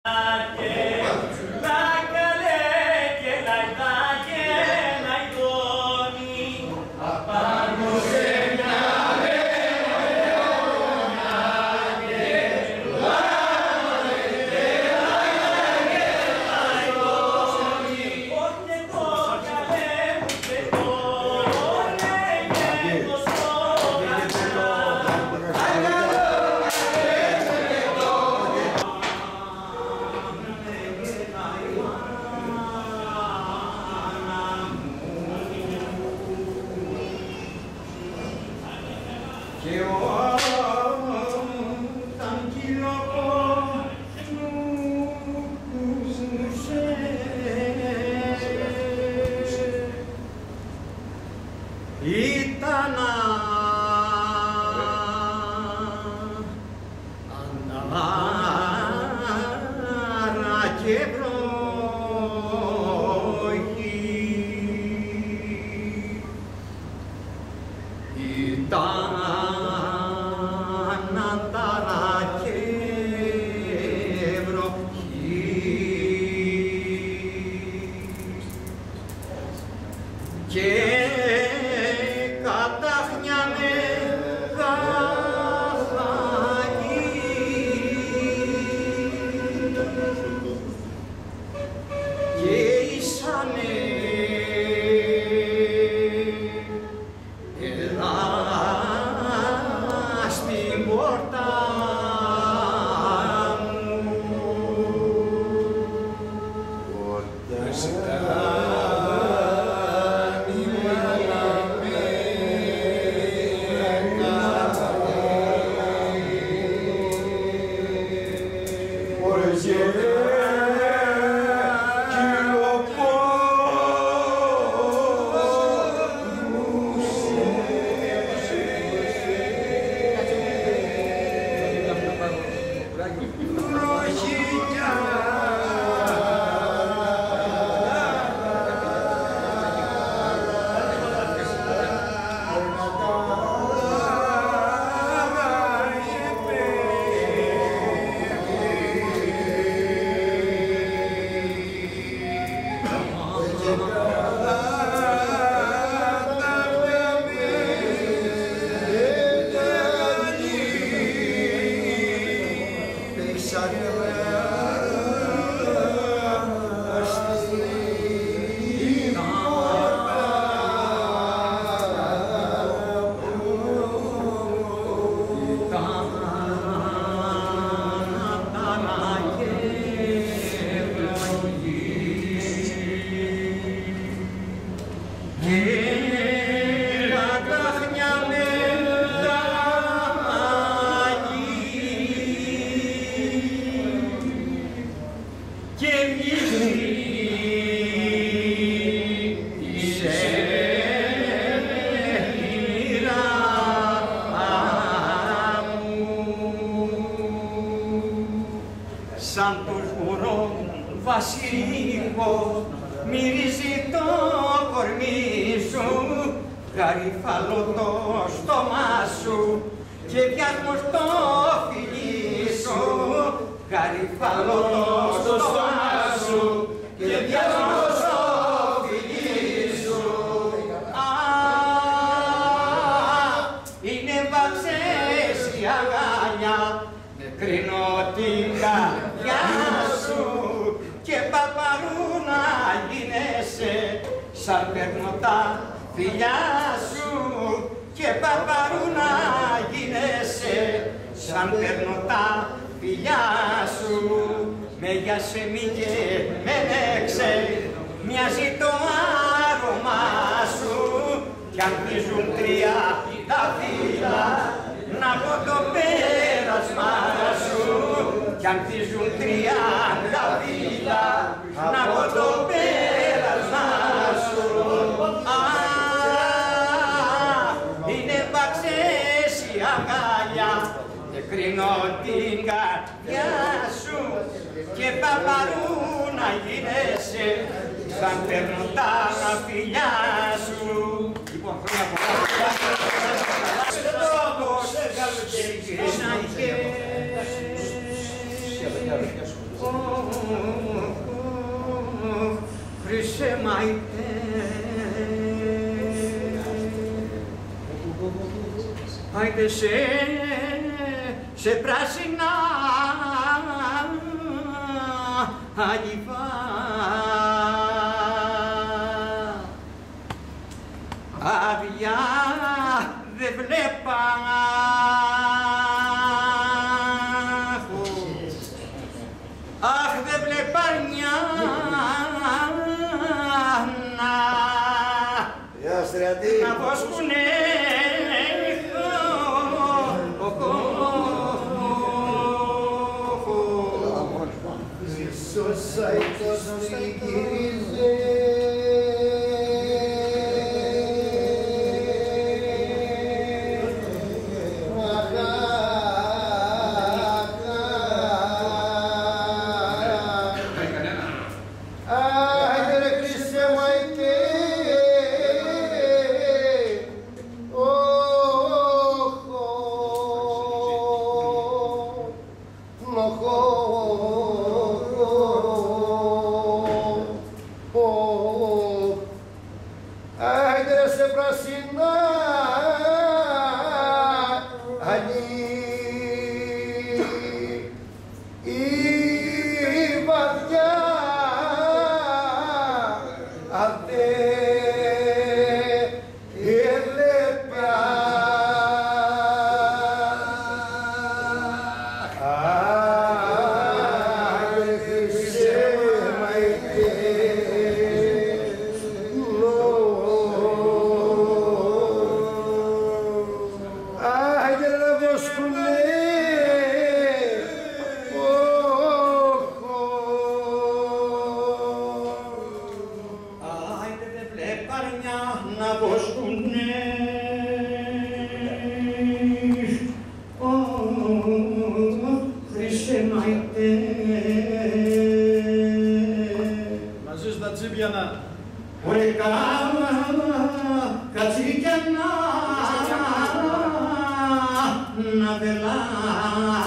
Ήταν ανάρα και βροχή, ήταν ανάρα και βροχή και κατάχνιανε γαλανή και ήσανε εδώ στην πόρτα μου. Σαν το σγουρό βασιλικό μυρίζει το κορμί σου, γαριφάλο το στόμα σου και πιάσμο στο φιλί σου, γαριφάλο το στόμα σου και πιάσμο στο φιλί σου. Είναι βαξές η αγάλια, κρίνω την καρδιά σου και παπαρούνα γίνεσαι σαν παίρνω τα φιλιά σου και παπαρούνα γίνεσαι σαν παίρνω τα φιλιά σου. Μέγιασε μη και με νέξε, μοιάζει το άρωμά σου κι αν πίζουν τρία τα φύλλα να πω το πέρασμα σου κι αν πίζουν 30 φύλλα να πω το πέρασμα σου. Είναι μπαξές η αγκάλια και κρίνω την καρδιά σου και παπαρούνα γίνεσαι σαν παίρνω τα φιλιά σου. Λοιπόν, χρόνια πολλά. Χρυσέ μαϊτέ, άιτε σε πράσινα αγιβά, άδεια δε βλέπα, αχ δε βλέπαρνιά να βοσκουνε κατσίκια να βελά